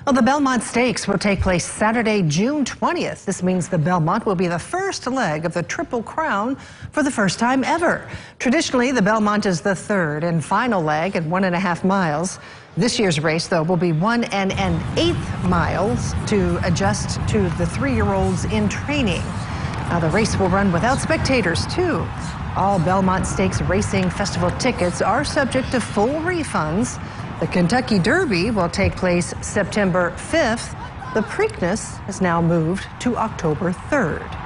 Well, the Belmont Stakes will take place Saturday, June 20th. This means the Belmont will be the first leg of the Triple Crown for the first time ever. Traditionally, the Belmont is the third and final leg at 1.5 miles. This year's race, though, will be 1 1/8 miles to adjust to the 3-year-olds in training. Now, the race will run without spectators, too. All Belmont Stakes Racing Festival tickets are subject to full refunds. The Kentucky Derby will take place September 5th. The Preakness is now moved to October 3rd.